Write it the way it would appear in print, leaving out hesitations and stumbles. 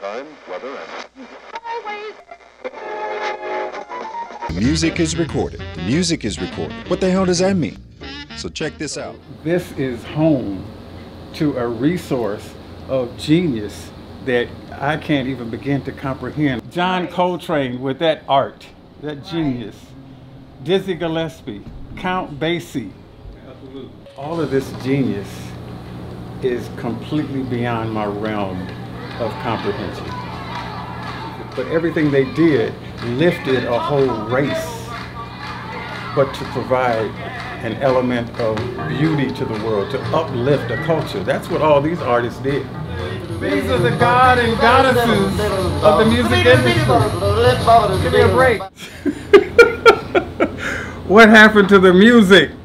time, weather, and... The music is recorded. The music is recorded. What the hell does that mean? So check this out. This is home to a resource of genius that I can't even begin to comprehend. John Coltrane with that art, that genius. Dizzy Gillespie, Count Basie. All of this genius is completely beyond my realm of comprehension. But everything they did lifted a whole race, but to provide an element of beauty to the world, to uplift a culture. That's what all these artists did. These are the god and goddesses of the music industry. Give me a break. What happened to the music?